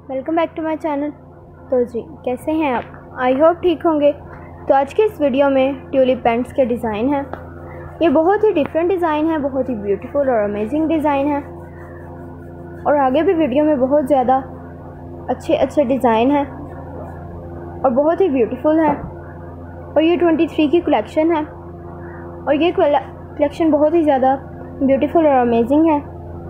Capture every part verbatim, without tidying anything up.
Welcome back to my channel. तो जी कैसे हैं आप? आई होप ठीक होंगे। तो आज के इस वीडियो में ट्यूलिप पैंट्स के डिज़ाइन हैं। ये बहुत ही डिफरेंट डिज़ाइन है, बहुत ही ब्यूटीफुल और अमेजिंग डिज़ाइन है। और आगे भी वीडियो में बहुत ज़्यादा अच्छे अच्छे डिज़ाइन हैं और बहुत ही ब्यूटीफुल हैं। और ये तेईस की कलेक्शन है और ये कलेक्शन बहुत ही ज़्यादा ब्यूटीफुल और अमेजिंग है।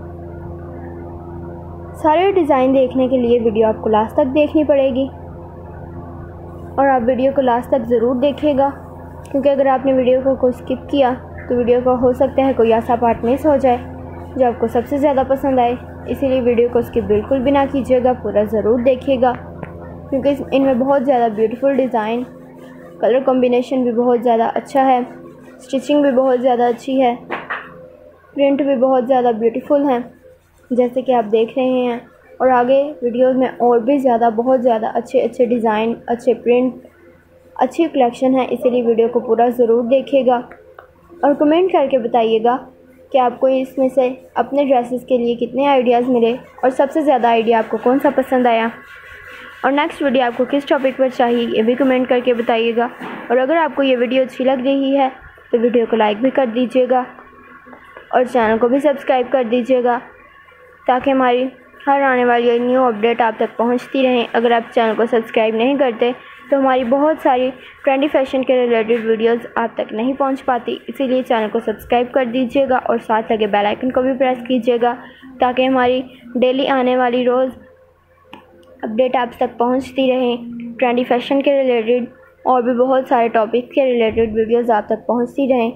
सारे डिज़ाइन देखने के लिए वीडियो आपको लास्ट तक देखनी पड़ेगी और आप वीडियो को लास्ट तक ज़रूर देखिएगा, क्योंकि अगर आपने वीडियो को कोई स्किप किया तो वीडियो को हो सकता है कोई ऐसा पार्ट मिस हो जाए जो आपको सबसे ज़्यादा पसंद आए। इसीलिए वीडियो को स्किप बिल्कुल भी ना कीजिएगा, पूरा ज़रूर देखिएगा, क्योंकि इनमें बहुत ज़्यादा ब्यूटीफुल डिज़ाइन, कलर कॉम्बिनेशन भी बहुत ज़्यादा अच्छा है, स्टिचिंग भी बहुत ज़्यादा अच्छी है, प्रिंट भी बहुत ज़्यादा ब्यूटीफुल है जैसे कि आप देख रहे हैं। और आगे वीडियोस में और भी ज़्यादा बहुत ज़्यादा अच्छे अच्छे डिज़ाइन, अच्छे प्रिंट, अच्छी कलेक्शन है। इसीलिए वीडियो को पूरा ज़रूर देखिएगा और कमेंट करके बताइएगा कि आपको इसमें से अपने ड्रेसेस के लिए कितने आइडियाज़ मिले और सबसे ज़्यादा आइडिया आपको कौन सा पसंद आया और नेक्स्ट वीडियो आपको किस टॉपिक पर चाहिए, ये भी कमेंट करके बताइएगा। और अगर आपको ये वीडियो अच्छी लग रही है तो वीडियो को लाइक भी कर दीजिएगा और चैनल को भी सब्सक्राइब कर दीजिएगा, ताकि हमारी हर आने वाली न्यू अपडेट आप तक पहुंचती रहें। अगर आप चैनल को सब्सक्राइब नहीं करते तो हमारी बहुत सारी ट्रेंडी फैशन के रिलेटेड वीडियोस आप तक नहीं पहुंच पाती। इसीलिए चैनल को सब्सक्राइब कर दीजिएगा और साथ लगे बेल आइकन को भी प्रेस कीजिएगा, ताकि हमारी डेली आने वाली रोज़ अपडेट आप तक पहुंचती रहें। ट्रेंडी फैशन के रिलेटेड और भी बहुत सारे टॉपिक्स के रिलेटेड वीडियोज़ आप तक पहुँचती रहें।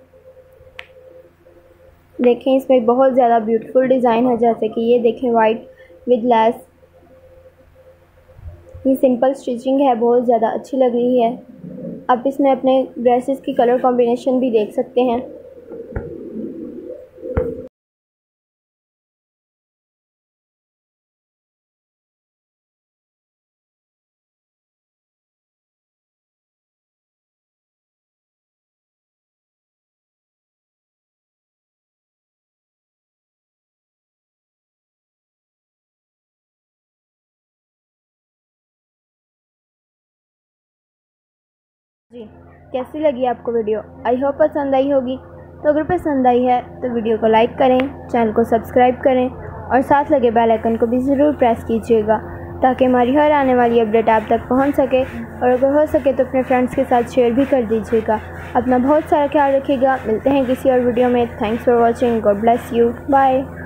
देखें, इसमें बहुत ज़्यादा ब्यूटीफुल डिज़ाइन है, जैसे कि ये देखें वाइट विद लेस। ये सिंपल स्टिचिंग है, बहुत ज़्यादा अच्छी लग रही है। आप इसमें अपने ड्रेसेस की कलर कॉम्बिनेशन भी देख सकते हैं। जी कैसी लगी आपको वीडियो? आई होप पसंद आई होगी। तो अगर पसंद आई है तो वीडियो को लाइक करें, चैनल को सब्सक्राइब करें और साथ लगे बेल आइकन को भी ज़रूर प्रेस कीजिएगा, ताकि हमारी हर आने वाली अपडेट आप तक पहुंच सके। और अगर हो सके तो अपने फ्रेंड्स के साथ शेयर भी कर दीजिएगा। अपना बहुत सारा ख्याल रखिएगा। मिलते हैं किसी और वीडियो में। Thanks for watching. God bless you. Bye.